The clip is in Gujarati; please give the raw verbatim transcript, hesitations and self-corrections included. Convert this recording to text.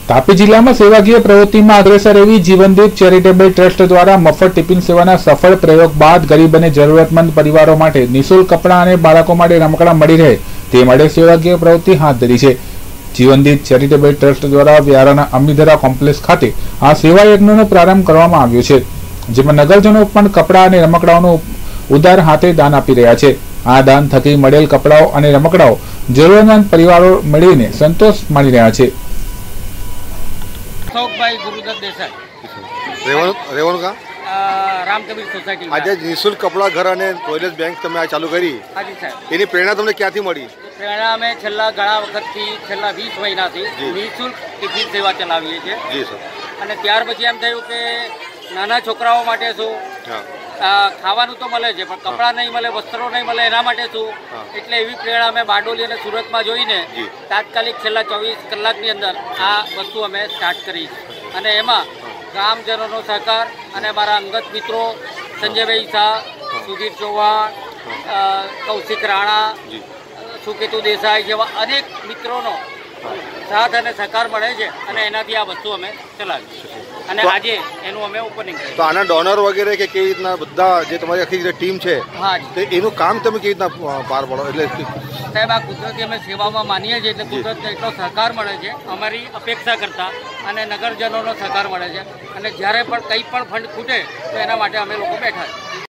તાપી જિલ્લામાં સેવાકીય પ્રવૃત્તિમાં અગ્રેસર એવી જીવનદીપ ચેરિટેબલ ટ્રસ્ટ દ્વારા મફત ટિફિન સેવાના સફળ પ્રયોગ બાદ ગરીબ અને જરૂરિયાતમંદ પરિવારો માટે નિઃશુલ્ક કપડાં અને બાળકો માટે રમકડાં મળી રહે તે માટે સેવાકીય પ્રવૃત્તિ હાથ ધરી છે। જીવનદીપ ચેરિટેબલ ટ્રસ્ટ દ્વારા વ્યારાના અમીધરા કોમ્પ્લેક્સ ખાતે આ સેવા યજ્ઞનો પ્રારંભ કરવામાં આવ્યો છે, જેમાં નગરજનો પણ કપડાં અને રમકડાઓનું ઉદાર હાથે દાન આપી રહ્યા છે। આ દાન થકી મળેલ કપડાઓ અને રમકડાઓ જરૂરિયાતમંદ પરિવારો મેળવીને સંતોષ માણી રહ્યા છે। ભાઈ ગુરુદત્ત દેસાઈ રેવાનું રેવાનું કા રામકબીર સોસાયટી આજે નિઃશુલ્ક કપડા ઘર અને ટોયલેટ બેંક તમે આ ચાલુ કરી, હાજી સાહેબ। એની પ્રેરણા તમને ક્યાંથી મળી? પ્રેરણા અમે છેલ્લા ઘણા વખતથી છેલ્લા વીસ મહિનાથી નિઃશુલ્ક ટિફિન સેવા ચલાવીએ છીએ જી સર। અને ત્યાર પછી એમ થયું કે નાના છોકરાઓ માટે શું ખાવાનું તો મળે છે પણ કપડાં નહીં મળે, વસ્ત્રો નહીં મળે, એના માટે શું, એટલે એવી પ્રેરણા અમે બારડોલી અને સુરતમાં જોઈને તાત્કાલિક છેલ્લા ચોવીસ કલાકની અંદર આ વસ્તુ અમે સ્ટાર્ટ કરી અને એમાં ગામજનોનો સહકાર અને મારા અંગત મિત્રો સંજયભાઈ શાહ, સુધીર ચૌહાણ, કૌશિક રાણા, સુકેતુ દેસાઈ જેવા અનેક મિત્રોનો સાથ અને સહકાર મળે છે અને એનાથી આ વસ્તુ અમે ચલાવી અને આજે એનું અમે ઓપનિંગ કર્યું। તો આના ડોનર વગેરે કે કેવી રીતના બધા જે તમારી આખી જે ટીમ છે હા તો એનું કામ તમે કેવી રીતના પાર પાડો? એટલે સાહેબ આ કુદરતી અમે સેવામાં માનીએ છીએ એટલે કુદરતનો એટલો સહકાર મળે છે અમારી અપેક્ષા કરતાં અને નગરજનોનો સહકાર મળે છે અને જ્યારે પણ કંઈ પણ ફંડ ખૂટે તો એના માટે અમે લોકો બેઠા છીએ।